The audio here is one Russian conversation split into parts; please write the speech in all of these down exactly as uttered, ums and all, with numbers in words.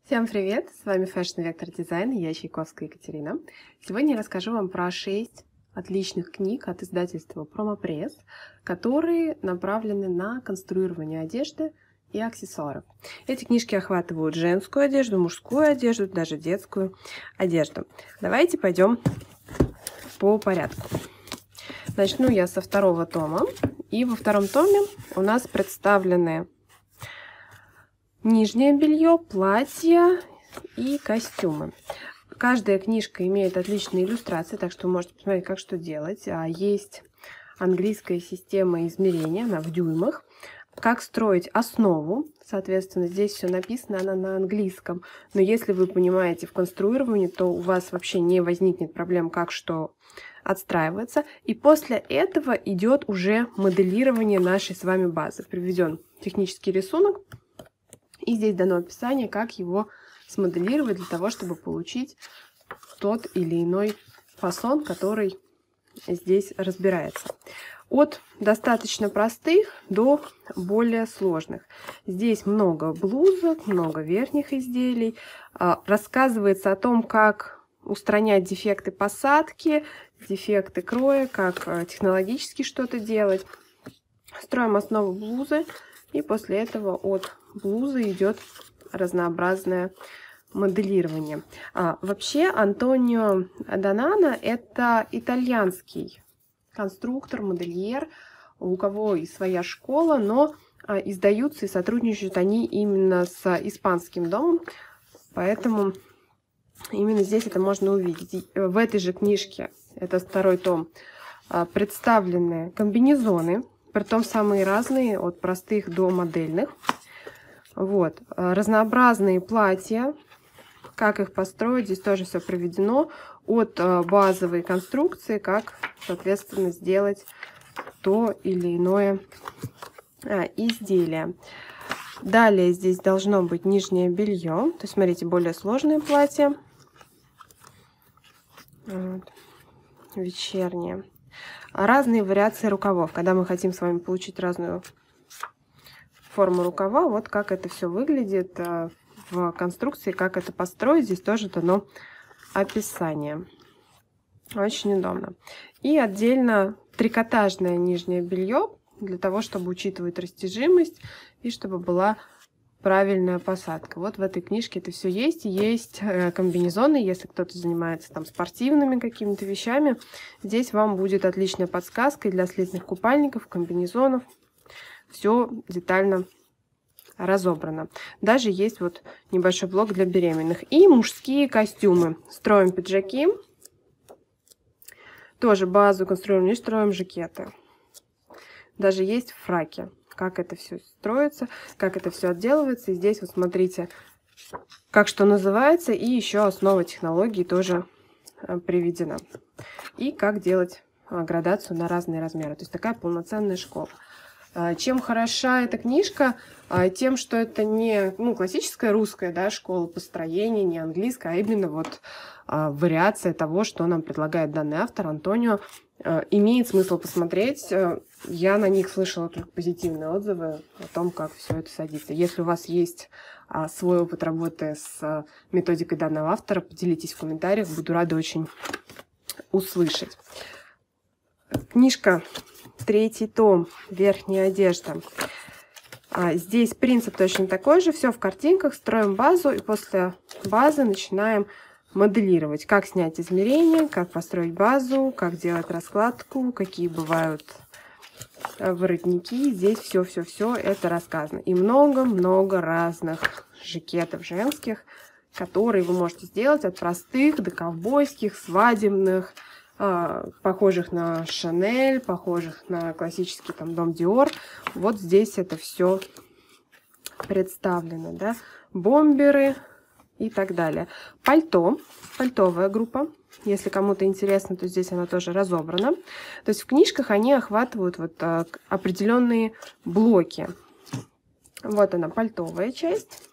Всем привет! С вами Fashion Vector Design, и я Чайковская Екатерина. Сегодня я расскажу вам про шесть отличных книг от издательства Promopress, которые направлены на конструирование одежды и аксессуаров. Эти книжки охватывают женскую одежду, мужскую одежду, даже детскую одежду. Давайте пойдем по порядку. Начну я со второго тома. И во втором томе у нас представлены нижнее белье, платья и костюмы. Каждая книжка имеет отличные иллюстрации, так что вы можете посмотреть, как что делать. Есть английская система измерения, она в дюймах. Как строить основу, соответственно, здесь все написано, она на английском. Но если вы понимаете в конструировании, то у вас вообще не возникнет проблем, как что отстраивается. И после этого идет уже моделирование нашей с вами базы. Приведен технический рисунок. И здесь дано описание, как его смоделировать для того, чтобы получить тот или иной фасон, который здесь разбирается. От достаточно простых до более сложных. Здесь много блузок, много верхних изделий. Рассказывается о том, как устранять дефекты посадки, дефекты кроя, как технологически что-то делать. Строим основу блузы. И после этого от блузы идет разнообразное моделирование. А, вообще Антонио Донано — это итальянский конструктор, модельер, у кого и своя школа, но а, издаются и сотрудничают они именно с испанским домом, поэтому именно здесь это можно увидеть. В этой же книжке, это второй том, а, представлены комбинезоны, притом самые разные, от простых до модельных. Вот. Разнообразные платья, как их построить, здесь тоже все проведено. От базовой конструкции, как, соответственно, сделать то или иное изделие. Далее здесь должно быть нижнее белье. То есть, смотрите, более сложное платье. Вот. Вечернее. Разные вариации рукавов. Когда мы хотим с вами получить разную форму рукава, вот как это все выглядит в конструкции, как это построить. Здесь тоже дано описание. Очень удобно. И отдельно трикотажное нижнее белье, для того, чтобы учитывать растяжимость и чтобы была правильная посадка. Вот в этой книжке это все есть. Есть комбинезоны, если кто-то занимается там спортивными какими-то вещами. Здесь вам будет отличная подсказка и для слитных купальников, комбинезонов. Все детально разобрано. Даже есть вот небольшой блок для беременных. И мужские костюмы. Строим пиджаки. Тоже базу конструируем, не строим жакеты. Даже есть фраки. Как это все строится, как это все отделывается. И здесь вот смотрите, как что называется. И еще основа технологии тоже приведена. И как делать градацию на разные размеры. То есть такая полноценная школа. Чем хороша эта книжка? Тем, что это не ну, классическая русская, да, школа построения, не английская, а именно вот а, вариация того, что нам предлагает данный автор Антонио. А, имеет смысл посмотреть. Я на них слышала только позитивные отзывы о том, как все это садится. Если у вас есть а, свой опыт работы с а, методикой данного автора, поделитесь в комментариях. Буду рада очень услышать. Книжка. Третий том. Верхняя одежда. А, здесь принцип точно такой же. Все в картинках. Строим базу. И после базы начинаем моделировать. Как снять измерения, как построить базу, как делать раскладку, какие бывают воротники. Здесь все-все-все это рассказано. И много-много разных жакетов женских, которые вы можете сделать от простых до ковбойских, свадебных, похожих на Шанель, похожих на классический там дом Диор. Вот здесь это все представлено, да, бомберы и так далее. Пальто, пальтовая группа. Если кому-то интересно, то здесь она тоже разобрана. То есть в книжках они охватывают вот а, определенные блоки. Вот она, пальтовая часть.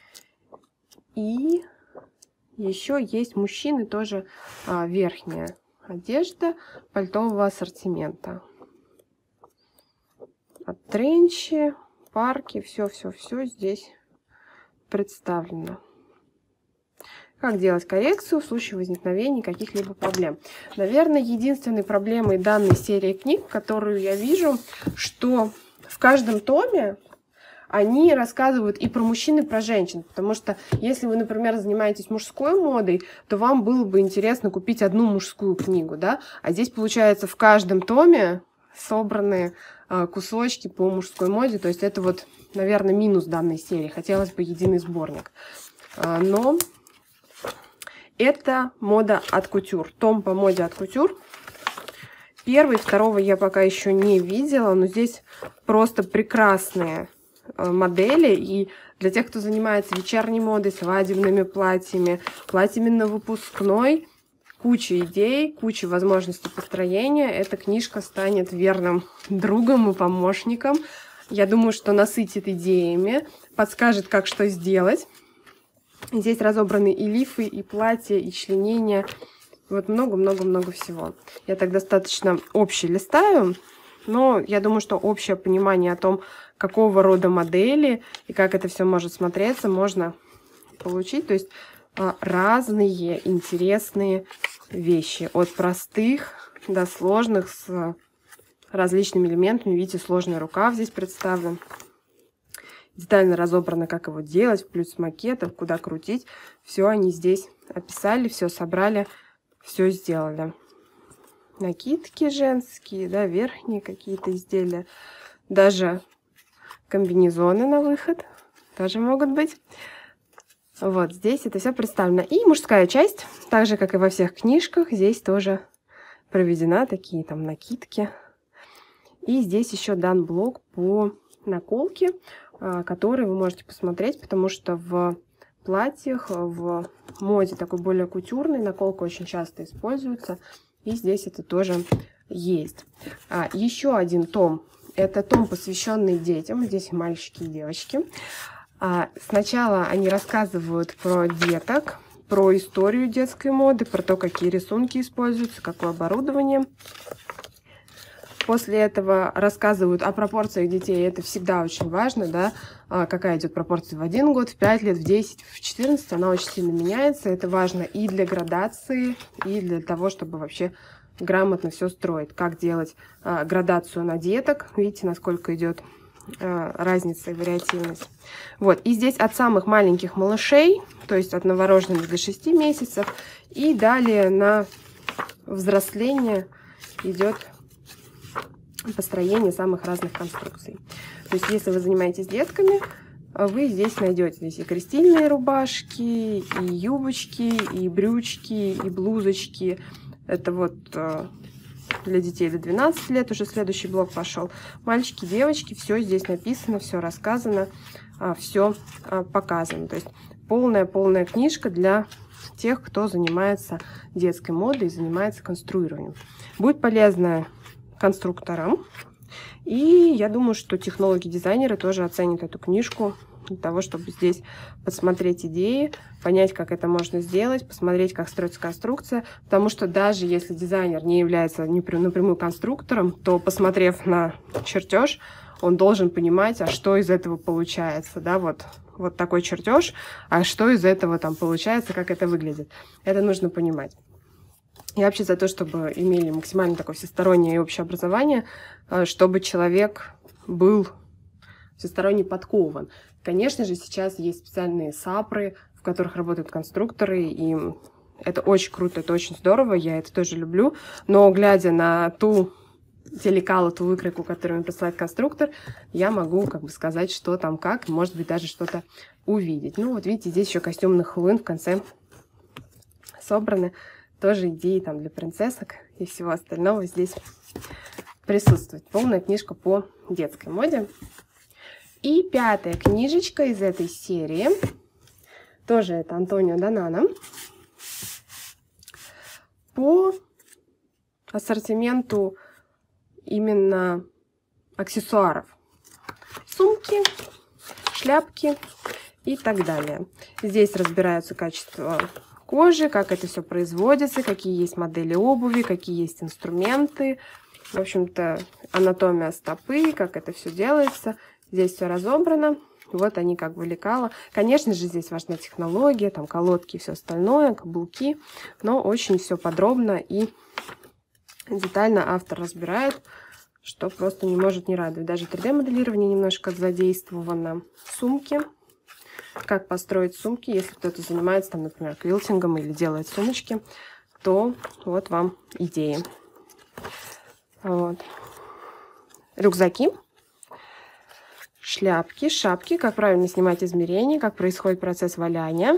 И еще есть мужчины тоже а, верхняя одежда пальтового ассортимента. От тренчи, парки, все-все-все здесь представлено. как делать коррекцию в случае возникновения каких-либо проблем. Наверное, единственной проблемой данной серии книг, которую я вижу, что в каждом томе они рассказывают и про мужчин, и про женщин. Потому что если вы, например, занимаетесь мужской модой, то вам было бы интересно купить одну мужскую книгу, да? А здесь, получается, в каждом томе собраны э, кусочки по мужской моде. То есть это вот, наверное, минус данной серии. Хотелось бы единый сборник. Э, но это мода от кутюр. Том по моде от кутюр. Первый, второго я пока еще не видела, но здесь просто прекрасные модели, и для тех, кто занимается вечерней модой, свадебными платьями, платьями на выпускной, куча идей, куча возможностей построения. Эта книжка станет верным другом и помощником. Я думаю, что насытит идеями, подскажет, как что сделать. Здесь разобраны и лифы, и платья, и членения. Вот много-много-много всего. Я так достаточно общий листаю, но я думаю, что общее понимание о том, какого рода модели и как это все может смотреться, можно получить. То есть разные интересные вещи. От простых до сложных с различными элементами. Видите, сложный рукав здесь представлен. Детально разобрано, как его делать, плюс макетов, куда крутить. Все они здесь описали, все собрали, все сделали. Накидки женские, да, верхние какие-то изделия. Даже комбинезоны на выход тоже могут быть. Вот здесь это все представлено. И мужская часть, так же, как и во всех книжках, здесь тоже проведена такие там накидки. И здесь еще дан блок по наколке, который вы можете посмотреть, потому что в платьях, в моде такой более кутюрной наколка очень часто используется. И здесь это тоже есть. А, еще один том. Это том, посвященный детям. Здесь мальчики и девочки. А, сначала они рассказывают про деток, про историю детской моды, про то, какие рисунки используются, какое оборудование. После этого рассказывают о пропорциях детей. Это всегда очень важно, да, а, какая идет пропорция в один год, в пять лет, в десять, в четырнадцать. Она очень сильно меняется. Это важно и для градации, и для того, чтобы вообще грамотно все строить. Как делать а, градацию на деток. Видите, насколько идет а, разница и вариативность. Вот. И здесь от самых маленьких малышей, то есть от новорожденных до шести месяцев, и далее на взросление идет построение самых разных конструкций. То есть, если вы занимаетесь детками, вы здесь найдете здесь и крестильные рубашки, и юбочки, и брючки, и блузочки. Это вот для детей до двенадцати лет уже следующий блок пошел. Мальчики, девочки, все здесь написано, все рассказано, все показано. То есть полная-полная книжка для тех, кто занимается детской модой и занимается конструированием. Будет полезно конструкторам. И я думаю, что технологи-дизайнеры тоже оценят эту книжку для того, чтобы здесь посмотреть идеи, понять, как это можно сделать, посмотреть, как строится конструкция. Потому что даже если дизайнер не является напрямую конструктором, то, посмотрев на чертеж, он должен понимать, а что из этого получается. Да, вот, вот такой чертеж, а что из этого там получается, как это выглядит. Это нужно понимать. Я вообще за то, чтобы имели максимально такое всестороннее и общее образование, чтобы человек был всесторонне подкован. Конечно же, сейчас есть специальные САПры, в которых работают конструкторы, и это очень круто, это очень здорово, я это тоже люблю. Но глядя на ту телекалу, ту выкройку, которую мне присылает конструктор, я могу как бы сказать, что там как, может быть, даже что-то увидеть. Ну вот видите, здесь еще костюмный хлын в конце собраны. Тоже идеи там для принцессок и всего остального здесь присутствует. Полная книжка по детской моде. И пятая книжечка из этой серии. Тоже это Антонио Донано. По ассортименту именно аксессуаров. Сумки, шляпки и так далее. Здесь разбираются качества кожи, как это все производится, какие есть модели обуви, какие есть инструменты. В общем-то, анатомия стопы, как это все делается. Здесь все разобрано. Вот они как бы лекала. Конечно же, здесь важна технология, там колодки и все остальное, каблуки. Но очень все подробно и детально автор разбирает, что просто не может не радовать. Даже три дэ-моделирование немножко задействовано. Сумки. Как построить сумки, если кто-то занимается, там, например, квилтингом или делает сумочки, то вот вам идеи. Вот. Рюкзаки. Шляпки, шапки, как правильно снимать измерения, как происходит процесс валяния.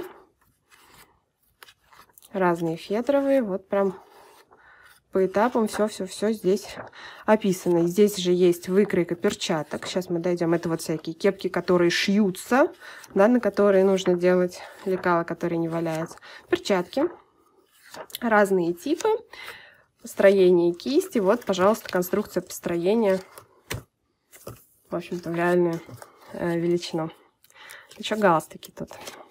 Разные фетровые, вот прям по этапам все-все-все здесь описано. Здесь же есть выкройка перчаток. Сейчас мы дойдем. Это вот всякие кепки, которые шьются, да, на которые нужно делать лекала, которые не валяются. Перчатки. Разные типы. Построение кисти. Вот, пожалуйста, конструкция построения. В общем-то, в реальную э, величину. Еще галстуки тут.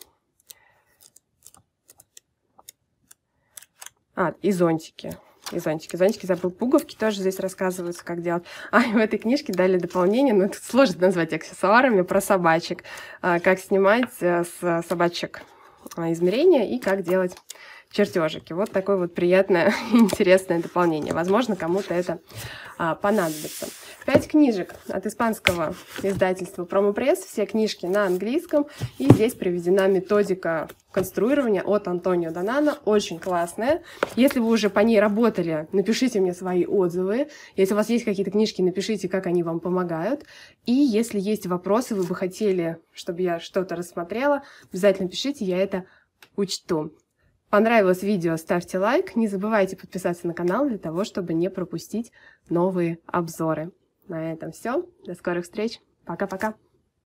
А, и зонтики. И зонтики. Зонтики забыл. Пуговки тоже здесь рассказываются, как делать. А, и в этой книжке дали дополнение, но это сложно назвать аксессуарами, про собачек. А, как снимать с собачек измерения и как делать чертежики. Вот такое вот приятное и интересное дополнение. Возможно, кому-то это а, понадобится. Пять книжек от испанского издательства Промопресс. Все книжки на английском. И здесь приведена методика конструирования от Антонио Донано. Очень классная. Если вы уже по ней работали, напишите мне свои отзывы. Если у вас есть какие-то книжки, напишите, как они вам помогают. И если есть вопросы, вы бы хотели, чтобы я что-то рассмотрела, обязательно пишите, я это учту. Понравилось видео, ставьте лайк. Не забывайте подписаться на канал для того, чтобы не пропустить новые обзоры. На этом все. До скорых встреч. Пока-пока.